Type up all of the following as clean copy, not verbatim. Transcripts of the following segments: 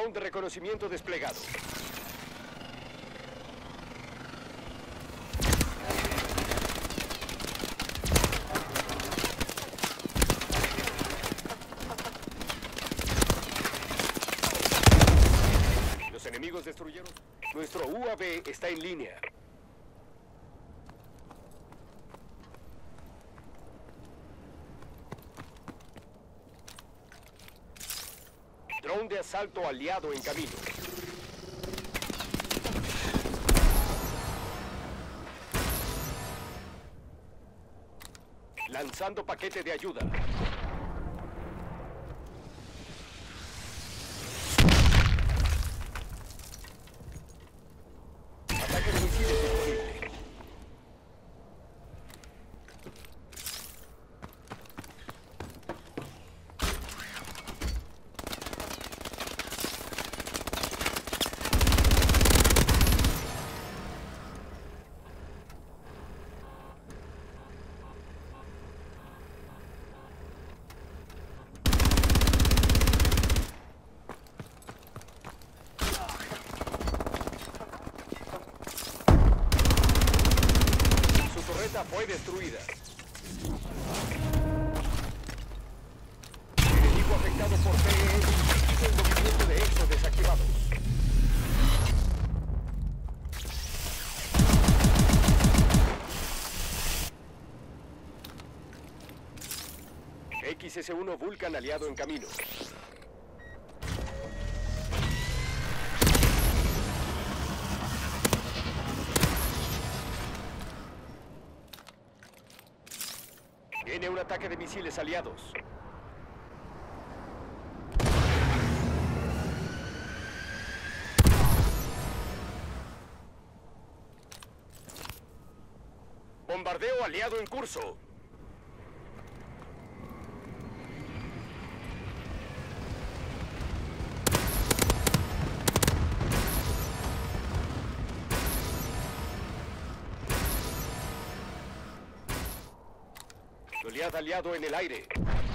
Drone de reconocimiento desplegado. Los enemigos destruyeron. Nuestro UAV está en línea. Drone de asalto aliado en camino. Lanzando paquete de ayuda. Ataque de misiles disponible. Fue destruida. Enemigo afectado por PE. El movimiento de EXO desactivados. XS-1 Vulcan aliado en camino. Viene un ataque de misiles aliados. Bombardeo aliado en curso. Goliath aliado en el aire.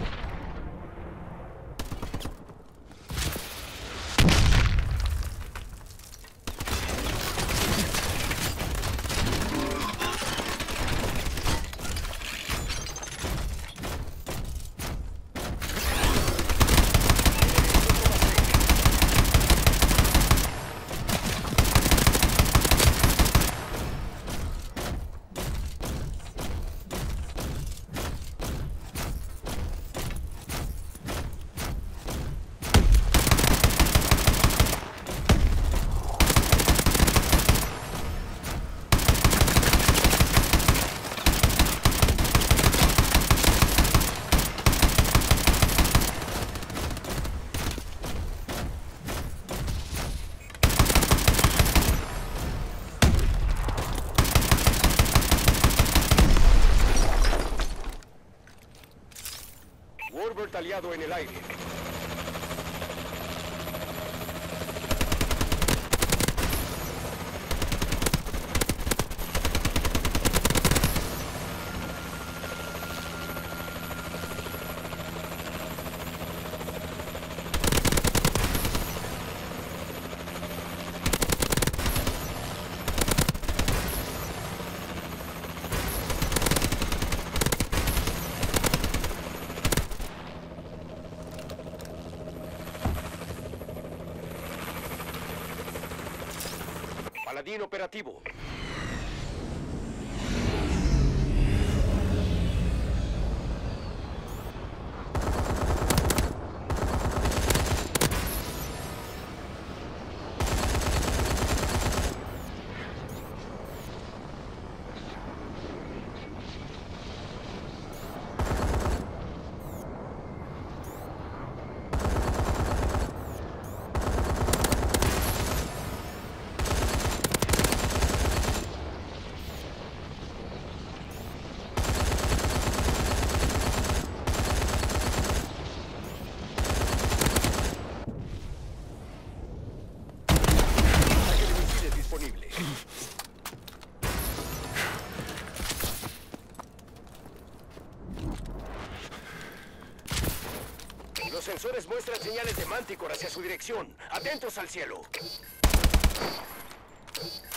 Warbird aliado en el aire. Paladín operativo. sensores muestran señales de Manticore hacia su dirección. Atentos al cielo.